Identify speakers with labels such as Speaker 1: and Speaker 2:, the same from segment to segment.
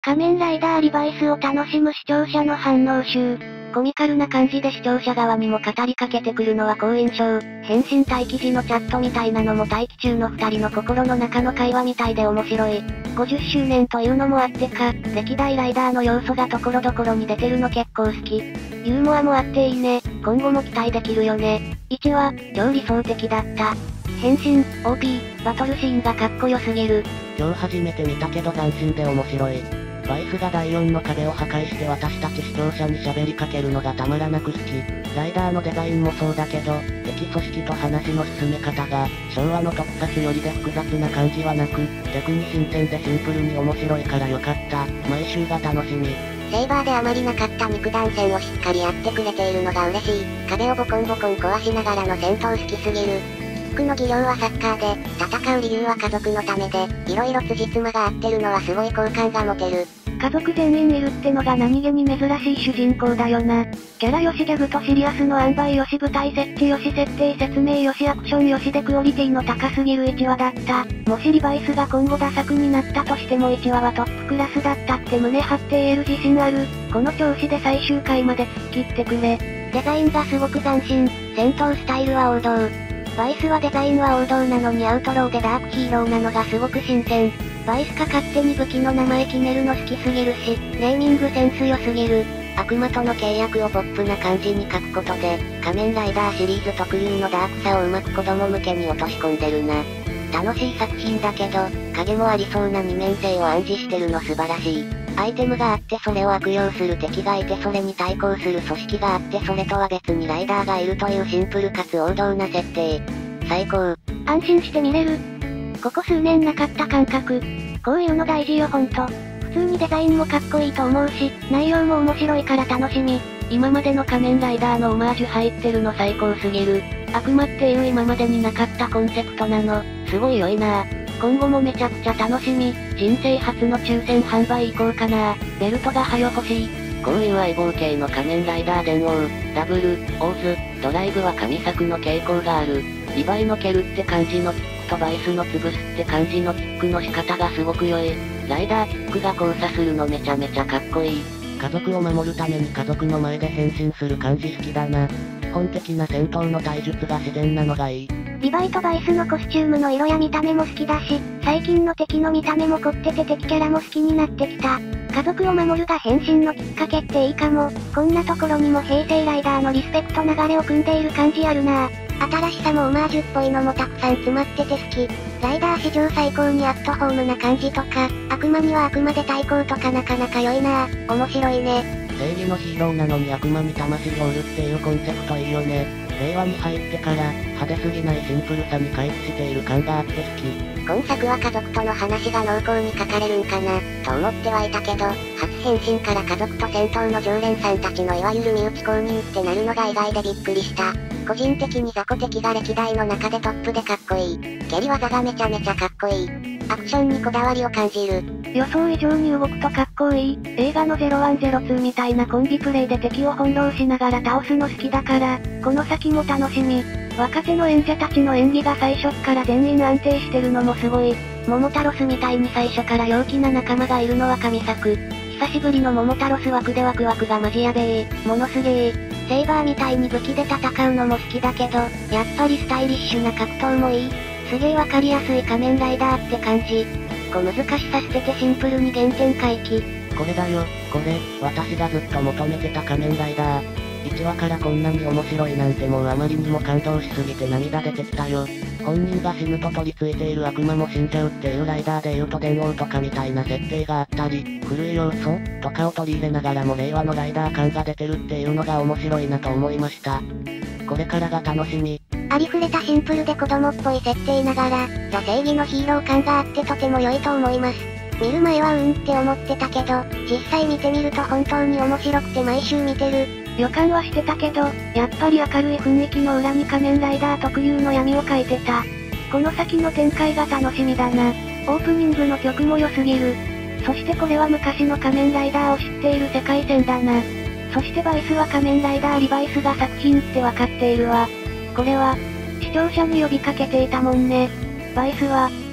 Speaker 1: 仮面ライダーリバイスを楽しむ視聴者の反応集。
Speaker 2: コミカルな感じで視聴者側にも語りかけてくるのは好印象。変身待機時のチャットみたいなのも待機中の二人の心の中の会話みたいで面白い。50周年というのもあってか、歴代ライダーの要素が所々に出てるの結構好き。ユーモアもあっていいね。今後も期待できるよね。1話、超理想的だった。変身、OP、バトルシーンがかっこよすぎる。
Speaker 3: 今日初めて見たけど斬新で面白い。バイスが第4の壁を破壊して私たち視聴者に喋りかけるのがたまらなく好き。ライダーのデザインもそうだけど、敵組織と話の進め方が、昭和の特撮よりで複雑な感じはなく、逆に新鮮でシンプルに面白いからよかった。毎週が楽しみ。
Speaker 2: セイバーであまりなかった肉弾戦をしっかりやってくれているのが嬉しい。壁をボコンボコン壊しながらの戦闘好きすぎる。服の技量はサッカーで、戦う理由は家族のためで、色々辻褄が合ってるのはすごい好感が持てる。
Speaker 1: 家族全員いるってのが何気に珍しい主人公だよな。キャラよしギャグとシリアスの塩梅よし舞台設置よし設定説明よしアクションよしでクオリティの高すぎる1話だった。もしリバイスが今後ダ作になったとしても1話はトップクラスだったって胸張って言える自信ある。この調子で最終回まで突っ切ってくれ。
Speaker 2: デザインがすごく斬新。戦闘スタイルは王道。バイスはデザインは王道なのにアウトローでダークヒーローなのがすごく新鮮。バイスか勝手に武器の名前決めるの好きすぎるし、ネーミングセンス良すぎる。悪魔との契約をポップな感じに書くことで、仮面ライダーシリーズ特有のダークさをうまく子供向けに落とし込んでるな。楽しい作品だけど、影もありそうな二面性を暗示してるの素晴らしい。アイテムがあってそれを悪用する敵がいてそれに対抗する組織があってそれとは別にライダーがいるというシンプルかつ王道な設定。最高。
Speaker 1: 安心して見れる。ここ数年なかった感覚。こういうの大事よほんと。普通にデザインもかっこいいと思うし、内容も面白いから楽しみ。
Speaker 3: 今までの仮面ライダーのオマージュ入ってるの最高すぎる。悪魔っていう今までになかったコンセプトなの。すごい良いなぁ。今後もめちゃくちゃ楽しみ。人生初の抽選販売行こうかな。ベルトがはよ欲しい。こういう相棒系の仮面ライダー電王、ダブル、オーズ、ドライブは神作の傾向がある。リヴァイの蹴るって感じのキックとバイスの潰すって感じのキックの仕方がすごく良い。ライダーキックが交差するのめちゃめちゃかっこいい。家族を守るために家族の前で変身する感じ好きだな。基本的な戦闘の体術が自然なのがいい。
Speaker 1: リヴァイとバイスのコスチュームの色や見た目も好きだし、最近の敵の見た目も凝ってて敵キャラも好きになってきた。家族を守るが変身のきっかけっていいかも。こんなところにも平成ライダーのリスペクト流れを組んでいる感じあるな。新しさもオマージュっぽいのもたくさん詰まってて好き。ライダー史上最高にアットホームな感じとか、悪魔には悪魔で対抗とかなかなか良いな。面白いね。
Speaker 3: 正義のヒーローなのに悪魔に魂を売るっていうコンセプトいいよね。令和に入ってから、派手すぎないシンプルさに回帰している感があって好き。
Speaker 2: 今作は家族との話が濃厚に書かれるんかな、と思ってはいたけど、初変身から家族と戦闘の常連さんたちのいわゆる身内公認ってなるのが意外でびっくりした。個人的に雑魚敵が歴代の中でトップでかっこいい。蹴り技がめちゃめちゃかっこいい。アクションにこだわりを感じる。
Speaker 1: 予想以上に動くとかっこいい。映画の0102みたいなコンビプレイで敵を翻弄しながら倒すの好きだから、この先も楽しみ。若手の演者たちの演技が最初っから全員安定してるのもすごい。桃太郎スみたいに最初から陽気な仲間がいるのは神作。久しぶりの桃太郎ス枠でワクワクがマジやべえ。ものすげえ。セイバーみたいに武器で戦うのも好きだけど、やっぱりスタイリッシュな格闘もいい。すげえわかりやすい仮面ライダーって感じ。難しさ捨ててシンプルに原点回帰。
Speaker 3: これだよ、これ、私がずっと求めてた仮面ライダー。1話からこんなに面白いなんてもうあまりにも感動しすぎて涙出てきたよ。本人が死ぬと取り付いている悪魔も死んじゃうっていうライダーで言うと電王とかみたいな設定があったり、古い要素とかを取り入れながらも令和のライダー感が出てるっていうのが面白いなと思いました。これからが楽しみ。
Speaker 2: ありふれたシンプルで子供っぽい設定ながら、ザ正義のヒーロー感があってとても良いと思います。見る前はって思ってたけど、実際見てみると本当に面白くて毎週見てる。
Speaker 1: 予感はしてたけど、やっぱり明るい雰囲気の裏に仮面ライダー特有の闇を描いてた。この先の展開が楽しみだな。オープニングの曲も良すぎる。そしてこれは昔の仮面ライダーを知っている世界線だな。そしてバイスは仮面ライダーリバイスが作品ってわかっているわ。これは、視聴者に呼びかけていたもんね。バイスは、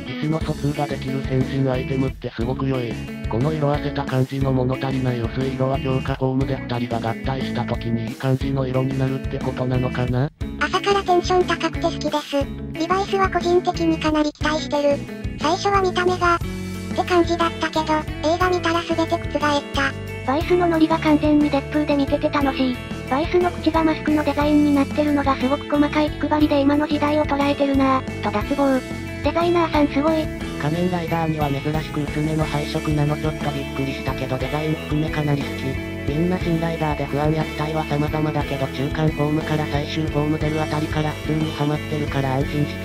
Speaker 4: 意思の疎通ができる変身アイテムってすごく良い。この色あせた感じの物足りない薄い色は強化フォームで2人が合体した時にいい感じの色になるってことなのかな？
Speaker 2: 朝からテンション高くて好きです。リバイスは個人的にかなり期待してる。最初は見た目が、って感じだったけど、映画見たら全て覆った。
Speaker 1: バイスのノリが完全にデップーで見てて楽しい。バイスの口がマスクのデザインになってるのがすごく細かい気配りで今の時代を捉えてるなぁ、と脱帽。デザイナーさんすごい。
Speaker 3: 仮面ライダーには珍しく薄めの配色なのちょっとびっくりしたけどデザイン含めかなり好き。みんな新ライダーで不安や期待は様々だけど中間フォームから最終フォーム出るあたりから普通にハマってるから安心して。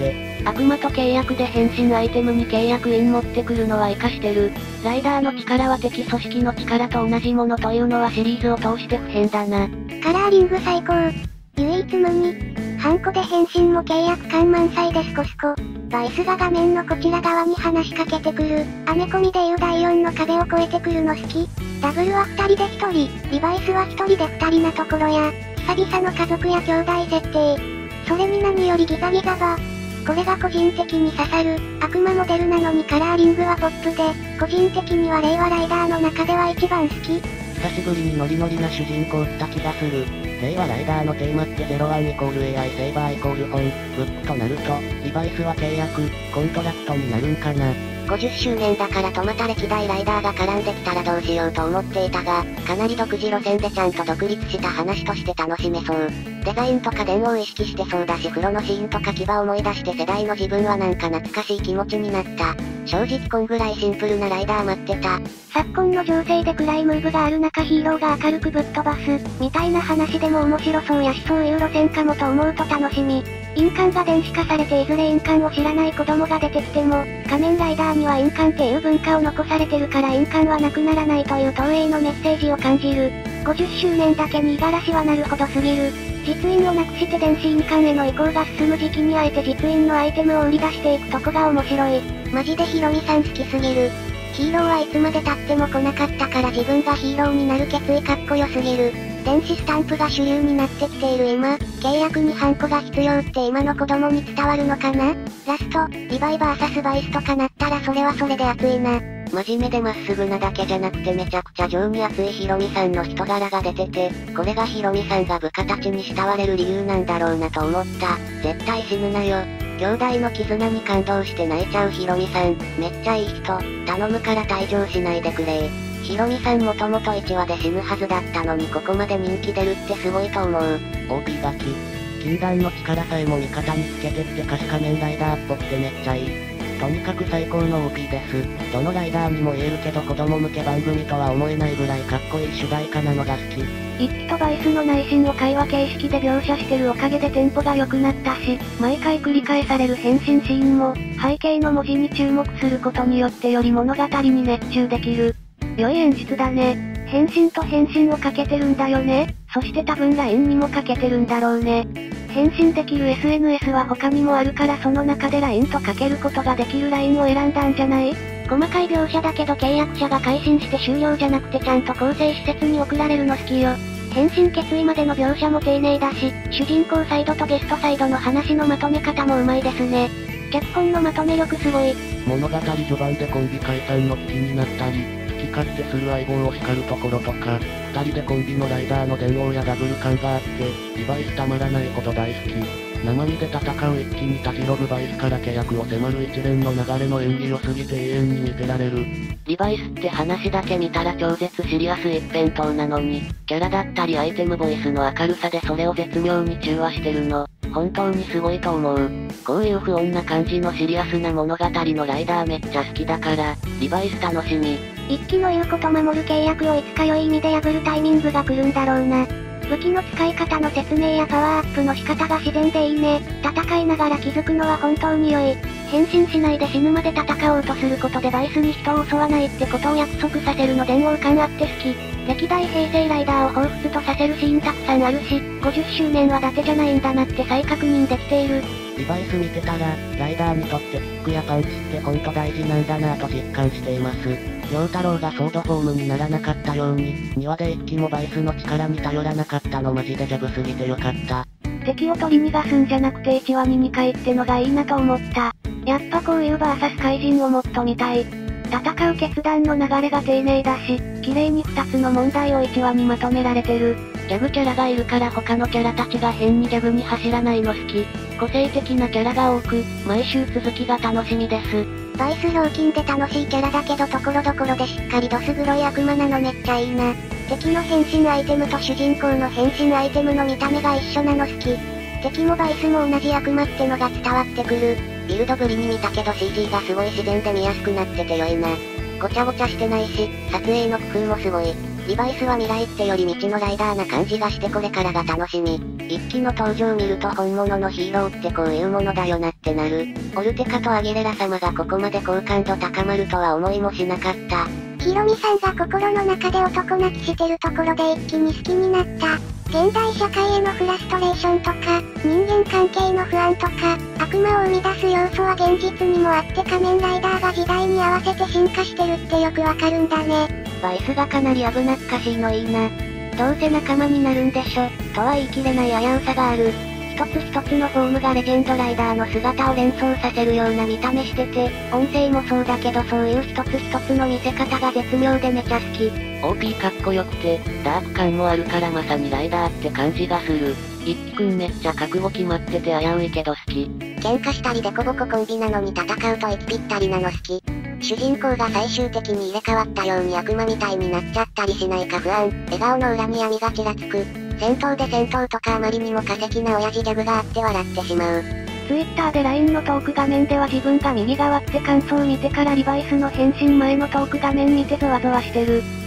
Speaker 1: 悪魔と契約で変身アイテムに契約印持ってくるのは活かしてる。ライダーの力は敵組織の力と同じものというのはシリーズを通して不変だな。
Speaker 2: カラーリング最高。唯一無二。ハンコで変身も契約感満載でスコスコ。バイスが画面のこちら側に話しかけてくる。アメコミでいう第4の壁を越えてくるの好き。ダブルは2人で1人、リバイスは1人で2人なところや、久々の家族や兄弟設定。それに何よりギザギザが。これが個人的に刺さる。悪魔モデルなのにカラーリングはポップで、個人的には令和ライダーの中では一番好き。
Speaker 3: 久しぶりにノリノリな主人公った気がする。令和ライダーのテーマって01イコール AI セイバーイコール本、ブックとなると、リバイスは契約、コントラクトになるんかな。
Speaker 2: 50周年だからとまた歴代ライダーが絡んできたらどうしようと思っていたが、かなり独自路線でちゃんと独立した話として楽しめそう。デザインとか電を意識してそうだし風呂のシーンとか牙思い出して世代の自分はなんか懐かしい気持ちになった。正直こんぐらいシンプルなライダー待ってた。
Speaker 1: 昨今の情勢で暗いムーブがある中ヒーローが明るくぶっ飛ばす、みたいな話でも面白そうやしそういう路線かもと思うと楽しみ。印鑑が電子化されていずれ印鑑を知らない子供が出てきても、仮面ライダーには印鑑っていう文化を残されてるから印鑑はなくならないという東映のメッセージを感じる。50周年だけに五十嵐はなるほどすぎる。実印をなくして電子印鑑への移行が進む時期にあえて実印のアイテムを売り出していくとこが面白い。
Speaker 2: マジでヒロミさん好きすぎる。ヒーローはいつまで経っても来なかったから自分がヒーローになる決意かっこよすぎる。電子スタンプが主流になってきている今、契約にハンコが必要って今の子供に伝わるのかな？ラスト、リバイVSバイスとかなったらそれはそれで熱いな。
Speaker 3: 真面目でまっすぐなだけじゃなくてめちゃくちゃ情に熱いヒロミさんの人柄が出てて、これがヒロミさんが部下たちに慕われる理由なんだろうなと思った。絶対死ぬなよ。兄弟の絆に感動して泣いちゃうヒロミさん、めっちゃいい人、頼むから退場しないでくれ。ヒロミさんもともと1話で死ぬはずだったのにここまで人気出るってすごいと思う。 OP 書き。禁断の力さえも味方につけてって仮面ライダーっぽくてめっちゃいい。とにかく最高の OP です。どのライダーにも言えるけど子供向け番組とは思えないぐらいかっこいい主題歌なのが好き。
Speaker 1: 一気とバイスの内心を会話形式で描写してるおかげでテンポが良くなったし、毎回繰り返される変身シーンも、背景の文字に注目することによってより物語に熱中できる。良い演出だね。変身と変身をかけてるんだよね。そして多分 LINE にもかけてるんだろうね。変身できる SNS は他にもあるからその中で LINE とかけることができる LINE を選んだんじゃない？細かい描写だけど契約者が改心して終了じゃなくてちゃんと更生施設に送られるの好きよ。変身決意までの描写も丁寧だし、主人公サイドとゲストサイドの話のまとめ方もうまいですね。脚本のまとめ力すごい。
Speaker 4: 物語序盤でコンビ解散の危機になったり、好き勝手する相棒を叱るところとか、二人でコンビのライダーの電王やダブル感があって、リバイスたまらないほど大好き。生身で戦う一気にたじろぐバイスから契約を迫る一連の流れの演技を過ぎて永遠に見てられる。
Speaker 3: リバイスって話だけ見たら超絶シリアス一辺倒なのに、キャラだったりアイテムボイスの明るさでそれを絶妙に中和してるの。本当にすごいと思う。こういう不穏な感じのシリアスな物語のライダーめっちゃ好きだから、リバイス楽しみ。
Speaker 2: 一気の言うこと守る契約をいつか良い意味で破るタイミングが来るんだろうな。武器の使い方の説明やパワーアップの仕方が自然でいいね。戦いながら気づくのは本当に良い。変身しないで死ぬまで戦おうとすることでバイスに人を襲わないってことを約束させるの電王感あって好き。歴代平成ライダーを彷彿とさせるシーンたくさんあるし、50周年は伊達じゃないんだなって再確認できている。
Speaker 3: リバイス見てたら、ライダーにとってキックやパンチってほんと大事なんだなぁと実感しています。陽太郎がソードフォームにならなかったように、2話で一気もバイスの力に頼らなかったのマジでジャブすぎてよかった。
Speaker 1: 敵を取り逃がすんじゃなくて1話に2回ってのがいいなと思った。 やっぱこういうバーサス怪人をもっと見たい。戦う決断の流れが丁寧だし、綺麗に2つの問題を1話にまとめられてる。
Speaker 3: ギャグキャラがいるから他のキャラたちが変にギャグに走らないの好き。個性的なキャラが多く、毎週続きが楽しみです。
Speaker 2: バイスひょうきんで楽しいキャラだけど所々でしっかりどす黒い悪魔なのめっちゃいいな。敵の変身アイテムと主人公の変身アイテムの見た目が一緒なの好き。敵もバイスも同じ悪魔ってのが伝わってくる。
Speaker 3: ビルドぶりに見たけど CG がすごい自然で見やすくなってて良いな。ごちゃごちゃしてないし、撮影の工夫もすごい。リバイスは未来ってより未知のライダーな感じがしてこれからが楽しみ。一期の登場見ると本物のヒーローってこういうものだよなってなる。オルテカとアギレラ様がここまで好感度高まるとは思いもしなかった。
Speaker 2: ヒロミさんが心の中で男泣きしてるところで一気に好きになった。現代社会へのフラストレーションとか、人間関係の不安とか、悪魔を生み出す要素は現実にもあって仮面ライダーが時代に合わせて進化してるってよくわかるんだね。
Speaker 3: バイスがかなり危なっかしいのいいな。どうせ仲間になるんでしょ、とは言い切れない危うさがある。一つ一つのフォームがレジェンドライダーの姿を連想させるような見た目してて、音声もそうだけどそういう一つ一つの見せ方が絶妙でめちゃ好き。OP かっこよくて、ダーク感もあるからまさにライダーって感じがする。一輝くんめっちゃ覚悟決まってて危ういけど好き。
Speaker 2: 喧嘩したりデコボココンビなのに戦うと息ぴったりなの好き。主人公が最終的に入れ替わったように悪魔みたいになっちゃったりしないか不安。笑顔の裏に闇がちらつく。戦闘とかあまりにも過激な親父ギャグがあって笑ってしまう。
Speaker 1: Twitter で LINE のトーク画面では自分が右側って感想を見てからリバイスの変身前のトーク画面見てゾワゾワしてる。